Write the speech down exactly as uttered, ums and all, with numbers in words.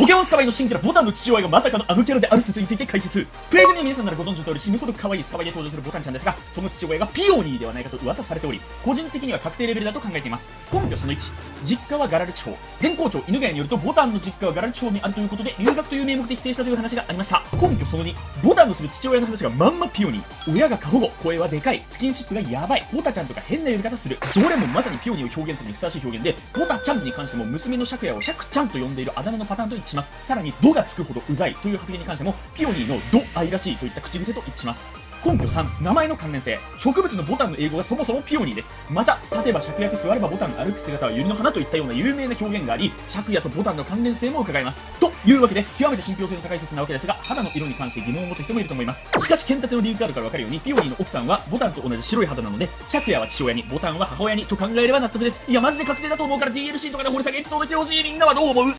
ポケモンスカバイの新キャラボタンの父親がまさかのあのキャラである説について解説。プレイ組の皆さんならご存知の通り死ぬほど可愛いスカバイで登場するボタンちゃんですが、その父親がピオニーではないかと噂されており、個人的には確定レベルだと考えています。根拠そのいち、実家はガラル地方。前校長犬ヶ谷によるとボタンの実家はガラル地方にあるということで留学という名目で帰省したという話がありました。根拠そのに、ボタンのする父親の話がまんまピオニー。親が過保護、声はでかい、スキンシップがヤバい、ボタちゃんとか変な呼び方する。どれもまさにピオニーを表現するにふさわしい表現で、ボタちゃんに関しても娘の借家をシャクちゃんと呼んでいるあだ名のパターンと一致します。さらにドがつくほどうざいという発言に関してもピオニーのド愛らしいといった口癖と一致します。根拠さん、名前の関連性。植物のボタンの英語がそもそもピオニーです。また、例えば芍薬、座ればボタン、歩く姿は百合の花といったような有名な表現があり、芍薬とボタンの関連性も伺えます。というわけで、極めて信憑性の高い説なわけですが、肌の色に関して疑問を持つ人もいると思います。しかし、剣立ての理由があるから分かるように、ピオニーの奥さんはボタンと同じ白い肌なので、芍薬は父親に、ボタンは母親にと考えれば納得です。いや、マジで確定だと思うから ディーエルシー とかで掘り下げエピソードしてほしい。みんなはどう思う？